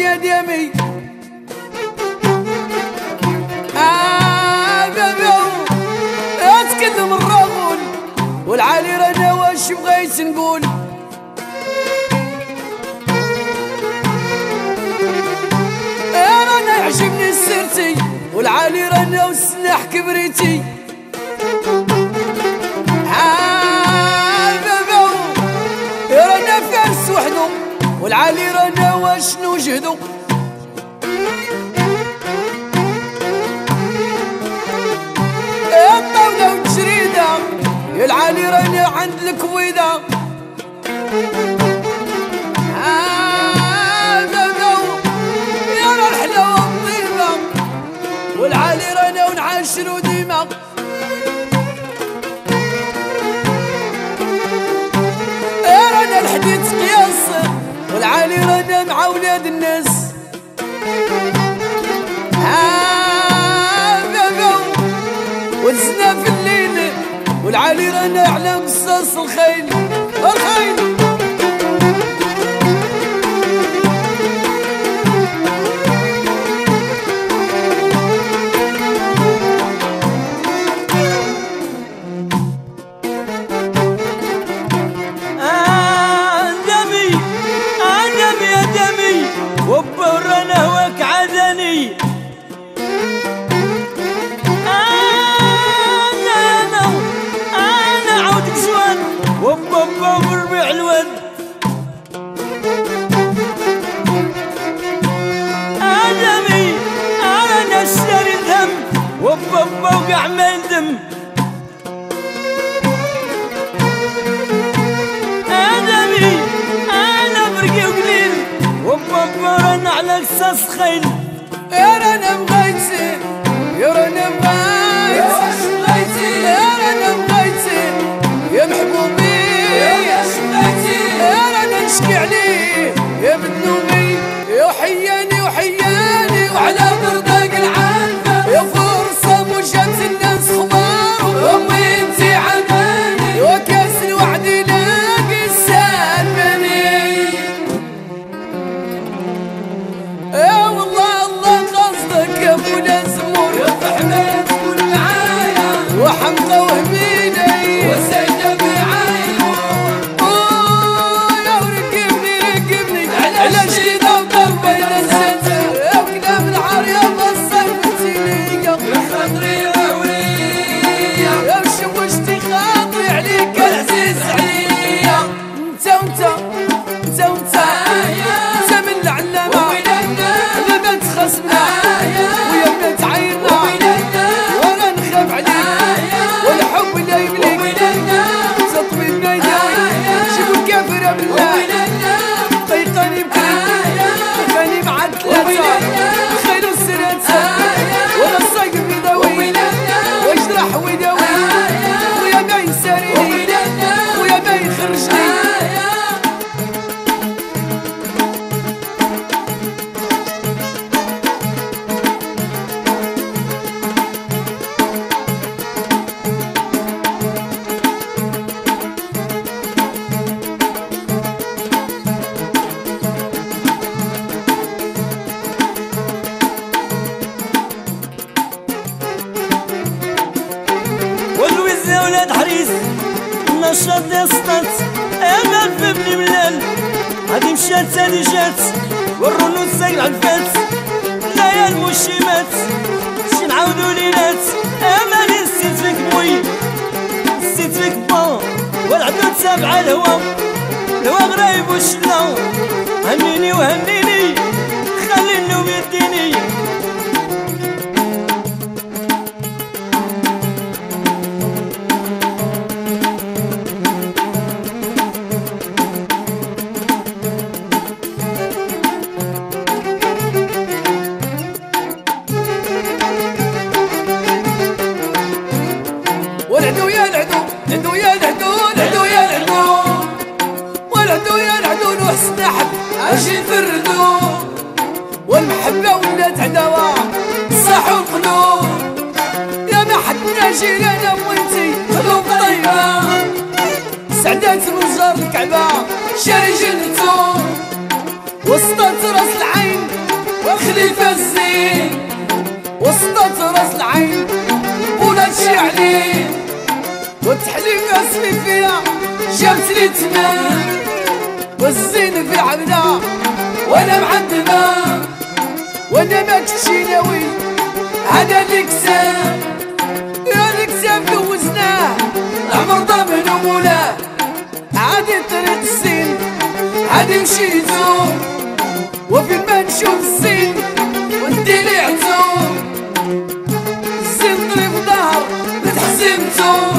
يا ديامي اتكلم الرغول والعالي رانا واش بغيت نقول. رانا يعجبني سيرتي والعالي رانا والسلاح كبريتي. رانا فارس وحدو والعالي رانا واش نوجهدو. الطاولة والجريدة يا العالي رانا عند الكويدة. يا الحلاوة والطيبة والعالي رانا ونعاشرو ديما. رانا الحديد قياس والعالي رانا مع ولاد الناس. ونزنا في الليل والعالي رانا على قصاص الخيل. دمي يا دمي وبرانا هواك عدني. وبابا وربيع الود آدمي أنا اشتري ذم وبابا وقع ما يندم. آدمي أنا برقي وقليل وبابا رانا على قصاص خيل. يا رانا بغيتي يا رانا بغيتي يا رانا بغيتي يا محبوبي يا رانا نشكي عليه يا بذنوبي يا حياني وحياني وعلى برضاق العالم يا فرصة وجات الناس خبار وامي انتي عماني وكاس الوعد لاقي السالماني. يا والله الله قصدك يا ابونا زمور يا فحمة تكون معايا وحمزة وهميني وسيدة معايا. على جديدة وضربة نزلت وكلام العار يا بصر فتيلي يا خاطري ووليا يا وشوشتي خاطري عليك العزيز عليا. انت من العلامة ما بنت خصمنا ويا بنت عيرنا ولا نخاف عليك والحب لا يملك تطوي الميدان جيبوا الكافرة بالله طيقاني بكري وفاني مع الثلاثة الخيل والسراتة وانا الصايق بيضاوي واجرح ويداوي ويا ما يساريني ويا ما يخرجني. والوزة ولاد حريس النشاط يسطت امل في ابن ملال. هادي مشات هادي جات والرنوس ساقل عفات لا يا المشيمات شي نعاودو ليلات. امل نسيت فيك بوي نسيت فيك با والعدو تابع الهوا الهوا غرايب وشلا. هنيني وهنيني خلي النوم يديني. والعدو يا العدو العدو يا العدو العدو يا العدو والعدو يا العدو وحسن حب اجي نفردو والمحبة ولات عداوة صاحوا القلوب. يا ما حد ناجي انا وانتي قلوب طيبة سعدات وجار الكعبة شاري جنتو وسطات راس العين خليفة الزين وسطت راس العين ولاد شعلين والتحليف اسمي فيها جابت لي تمام والزين في عبده وانا معدمه وانا ما كنتش ناوي هذا الكساب يا الكساب دوزناه العمر ضامن ومولاه عادي طريق الزين عادي مشيتو وفين ما نشوف الزين ونديلي عتو الزين ضرب ظهر متحزمتو